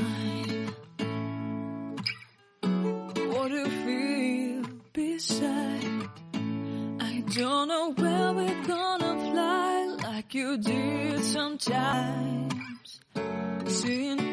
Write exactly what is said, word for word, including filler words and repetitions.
mine. What do you feel beside? I don't know where we're gonna fly like you did sometimes. Seeing